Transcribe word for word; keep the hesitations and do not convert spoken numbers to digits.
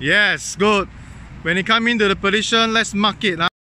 Yes, good. When you come into the position, let's mark it. Huh?